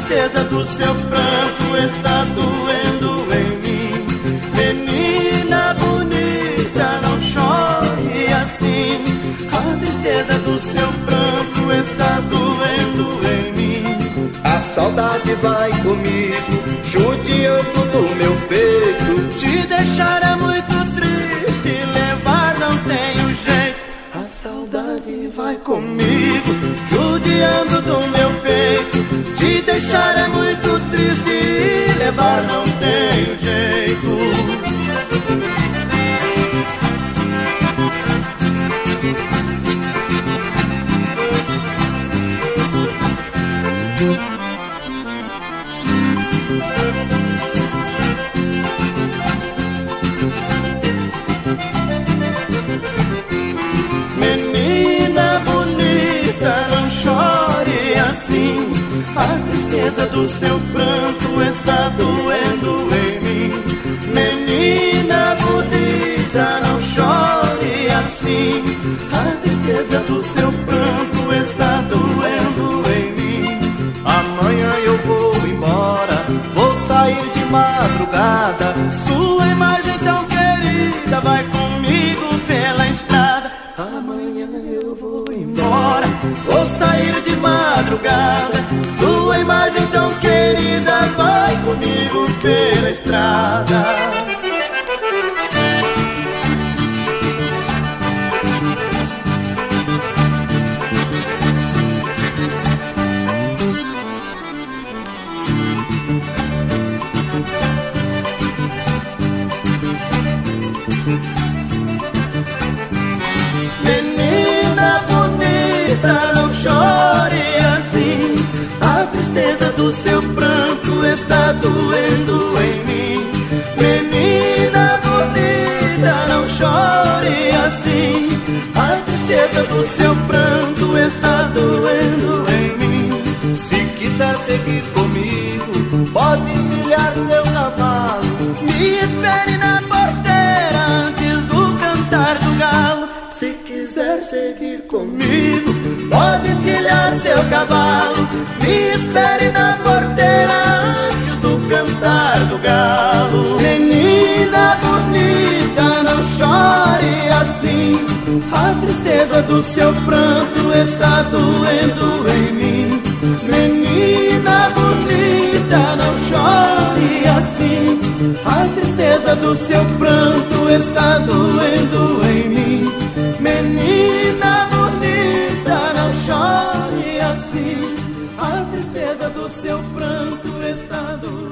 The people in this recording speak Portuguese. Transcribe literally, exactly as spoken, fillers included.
tristeza do seu pranto está doendo em mim. Menina bonita, não chore assim. A tristeza do seu pranto está doendo em mim. A saudade vai comigo, judiando do meu peito. Te deixar é muito triste, levar não tenho jeito. A saudade vai comigo, judiando do meu peito. Te deixar é muito triste, levar não tenho jeito. Menina bonita, não chore assim. A tristeza do seu pranto está doendo em mim. Menina bonita, não chore assim. A tristeza do seu pranto está doendo em mim. Amanhã eu vou embora, vou sair de madrugada. Sua imagem tão querida vai comigo pela estrada. Amanhã eu vou embora, vou sair de madrugada. Sua imagem tão querida vai comigo pela estrada. Menina bonita, não chore assim. A tristeza do seu pranto está doendo em mim. Menina bonita, não chore assim. A tristeza do seu pranto está doendo em mim. Se quiser seguir comigo, pode encilhar seu cavalo. Me espere na porteira antes do cantar do galo. Se quiser seguir comigo, pode encilhar seu cavalo. Me espere na porteira antes do cantar do galo. Menina bonita, não chore assim. A tristeza do seu pranto está doendo em mim. Menina bonita, não chore assim. A tristeza do seu pranto está doendo em mim. Menina bonita, não chore assim. A tristeza do seu pranto está doendo.